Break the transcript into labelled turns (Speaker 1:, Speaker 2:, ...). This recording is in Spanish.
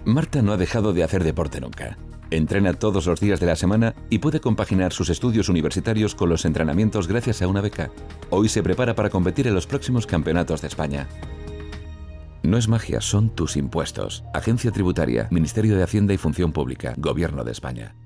Speaker 1: Marta no ha dejado de hacer deporte nunca. Entrena todos los días de la semana y puede compaginar sus estudios universitarios con los entrenamientos gracias a una beca. Hoy se prepara para competir en los próximos campeonatos de España. No es magia, son tus impuestos. Agencia Tributaria, Ministerio de Hacienda y Función Pública, Gobierno de España.